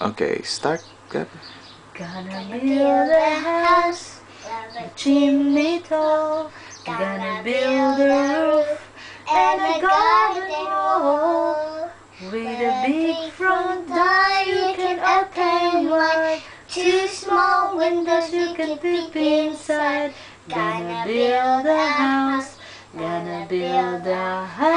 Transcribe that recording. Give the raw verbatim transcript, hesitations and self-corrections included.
Okay, start. Gab. Gonna build a house, a chimney tall. Gonna build a roof and a garden wall. With a big front door you can open wide. Two small windows you can peep inside. Gonna build a house, gonna build a house.